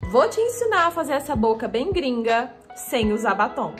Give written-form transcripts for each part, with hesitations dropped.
Vou te ensinar a fazer essa boca bem gringa sem usar batom.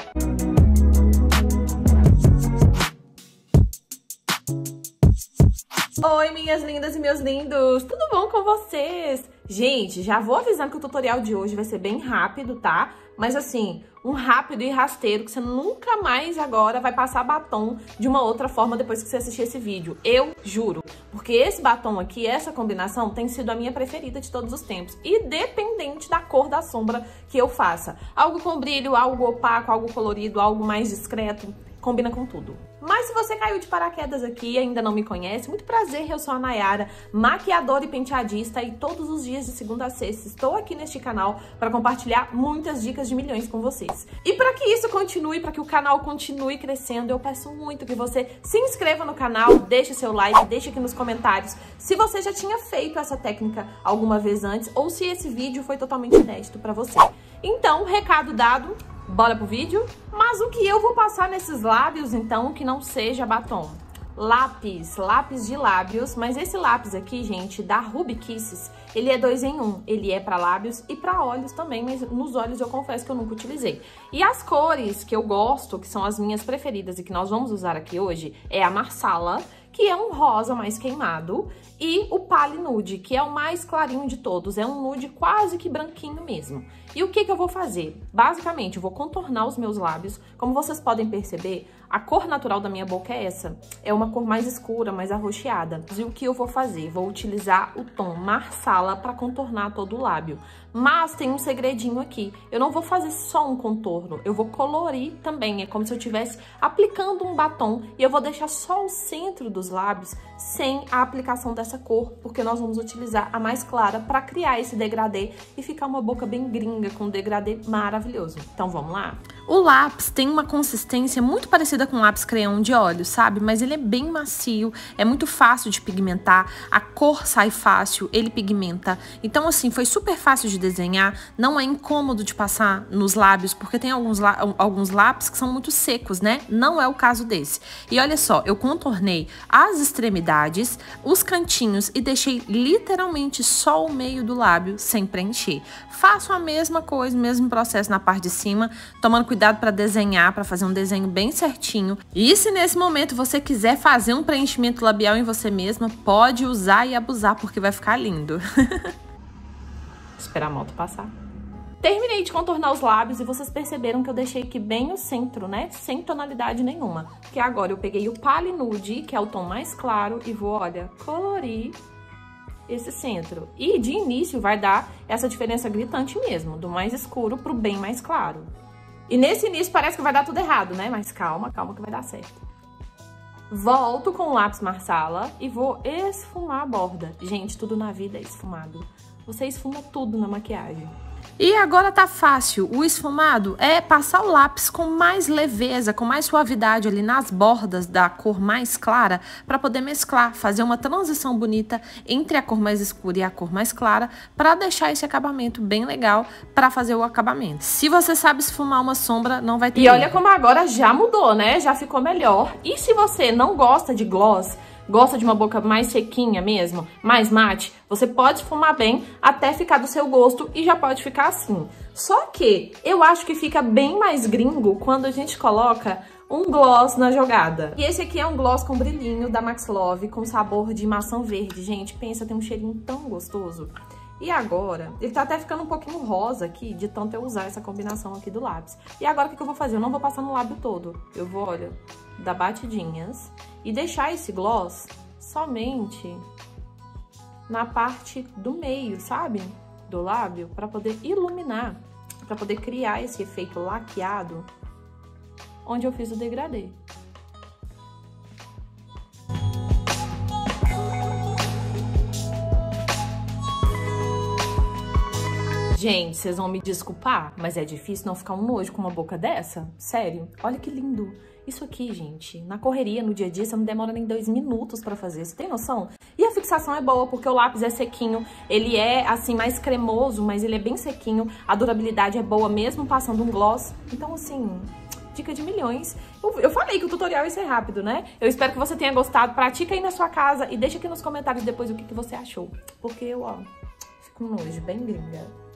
Oi, minhas lindas e meus lindos! Tudo bom com vocês? Gente, já vou avisando que o tutorial de hoje vai ser bem rápido, tá? Mas assim, um rápido e rasteiro que você nunca mais agora vai passar batom de uma outra forma depois que você assistir esse vídeo. Eu juro. Porque esse batom aqui, essa combinação, tem sido a minha preferida de todos os tempos. Independente da cor da sombra que eu faça. Algo com brilho, algo opaco, algo colorido, algo mais discreto. Combina com tudo. Mas se você caiu de paraquedas aqui e ainda não me conhece, muito prazer, eu sou a Nayara, maquiadora e penteadista, e todos os dias de segunda a sexta estou aqui neste canal para compartilhar muitas dicas de milhões com vocês. E para que isso continue, para que o canal continue crescendo, eu peço muito que você se inscreva no canal, deixe seu like, deixe aqui nos comentários se você já tinha feito essa técnica alguma vez antes ou se esse vídeo foi totalmente inédito para você. Então, recado dado. Bora pro vídeo? Mas o que eu vou passar nesses lábios, então, que não seja batom? Lápis de lábios, mas esse lápis aqui, gente, da Ruby Kisses, ele é 2 em 1. Ele é pra lábios e pra olhos também, mas nos olhos eu confesso que eu nunca utilizei. E as cores que eu gosto, que são as minhas preferidas e que nós vamos usar aqui hoje, é a Marsala, que é um rosa mais queimado, e o Pale Nude, que é o mais clarinho de todos, é um nude quase que branquinho mesmo. E o que eu vou fazer? Basicamente, eu vou contornar os meus lábios. Como vocês podem perceber, a cor natural da minha boca é essa. É uma cor mais escura, mais arroxeada. E o que eu vou fazer? Vou utilizar o tom Marsala para contornar todo o lábio. Mas tem um segredinho aqui. Eu não vou fazer só um contorno, eu vou colorir também. É como se eu estivesse aplicando um batom e eu vou deixar só o centro dos lábios sem a aplicação dessa cor, porque nós vamos utilizar a mais clara para criar esse degradê e ficar uma boca bem gringa, com um degradê maravilhoso. Então vamos lá? O lápis tem uma consistência muito parecida com lápis crayon de olhos, sabe? Mas ele é bem macio, é muito fácil de pigmentar, a cor sai fácil, ele pigmenta. Então assim, foi super fácil de desenhar, não é incômodo de passar nos lábios, porque tem alguns lápis que são muito secos, né? Não é o caso desse. E olha só, eu contornei as extremidades, os cantinhos e deixei literalmente só o meio do lábio sem preencher. Faço a mesma coisa, o mesmo processo na parte de cima, tomando cuidado para desenhar, para fazer um desenho bem certinho. E se nesse momento você quiser fazer um preenchimento labial em você mesma, pode usar e abusar, porque vai ficar lindo. Esperar a moto passar. Terminei de contornar os lábios e vocês perceberam que eu deixei aqui bem o centro, né? Sem tonalidade nenhuma. Porque agora eu peguei o Pale Nude, que é o tom mais claro, e vou, olha, colorir esse centro. E de início vai dar essa diferença gritante mesmo, do mais escuro pro bem mais claro. E nesse início parece que vai dar tudo errado, né? Mas calma, calma que vai dar certo. Volto com o lápis Marsala e vou esfumar a borda. Gente, tudo na vida é esfumado. Você esfuma tudo na maquiagem. E agora tá fácil, o esfumado é passar o lápis com mais leveza, com mais suavidade ali nas bordas da cor mais clara, para poder mesclar, fazer uma transição bonita entre a cor mais escura e a cor mais clara, para deixar esse acabamento bem legal para fazer o acabamento. Se você sabe esfumar uma sombra, não vai ter. E olha como agora já mudou, né? Já ficou melhor. E se você não gosta de gloss, gosta de uma boca mais sequinha mesmo, mais mate, você pode esfumar bem até ficar do seu gosto e já pode ficar assim. Só que eu acho que fica bem mais gringo quando a gente coloca um gloss na jogada. E esse aqui é um gloss com brilhinho da Max Love, com sabor de maçã verde. Gente, pensa, tem um cheirinho tão gostoso. E agora, ele tá até ficando um pouquinho rosa aqui, de tanto eu usar essa combinação aqui do lápis. E agora, o que eu vou fazer? Eu não vou passar no lábio todo. Eu vou, olha, dar batidinhas e deixar esse gloss somente na parte do meio, sabe? Do lábio, pra poder iluminar, pra poder criar esse efeito laqueado onde eu fiz o degradê. Gente, vocês vão me desculpar, mas é difícil não ficar um nojo com uma boca dessa? Sério? Olha que lindo. Isso aqui, gente, na correria, no dia a dia, você não demora nem 2 minutos pra fazer. Você tem noção? E a fixação é boa, porque o lápis é sequinho. Ele é, assim, mais cremoso, mas ele é bem sequinho. A durabilidade é boa, mesmo passando um gloss. Então, assim, dica de milhões. Eu falei que o tutorial ia ser rápido, né? Eu espero que você tenha gostado. Pratica aí na sua casa e deixa aqui nos comentários depois o que você achou. Porque eu, ó, fico um nojo, bem gringa.